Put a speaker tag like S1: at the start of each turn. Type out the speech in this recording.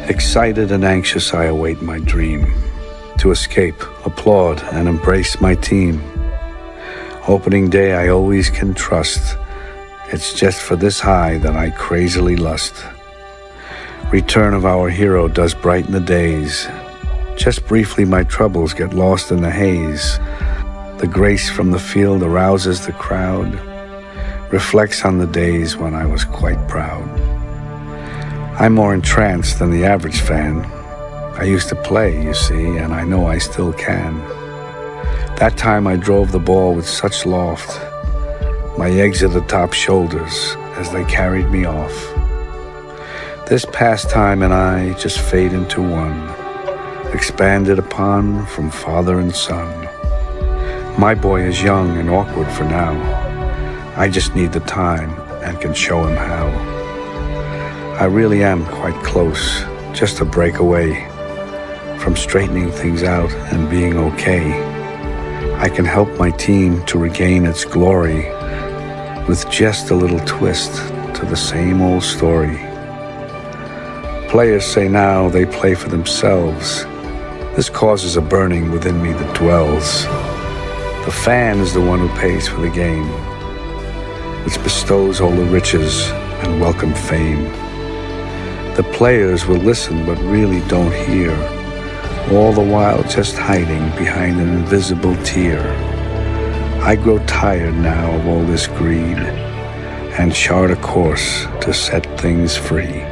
S1: Excited and anxious, I await my dream, to escape, applaud, and embrace my team. Opening day I always can trust. It's just for this high that I crazily lust. Return of our hero does brighten the days. Just briefly my troubles get lost in the haze. The grace from the field arouses the crowd, reflects on the days when I was quite proud. I'm more entranced than the average fan. I used to play, you see, and I know I still can. That time I drove the ball with such loft, my exit atop shoulders as they carried me off. This pastime and I just fade into one, expanded upon from father and son. My boy is young and awkward for now. I just need the time and can show him how. I really am quite close, just to break away from straightening things out and being okay. I can help my team to regain its glory with just a little twist to the same old story. Players say now they play for themselves. This causes a burning within me that dwells. The fan is the one who pays for the game, which bestows all the riches and welcome fame. The players will listen but really don't hear, all the while just hiding behind an invisible tear. I grow tired now of all this greed and chart a course to set things free.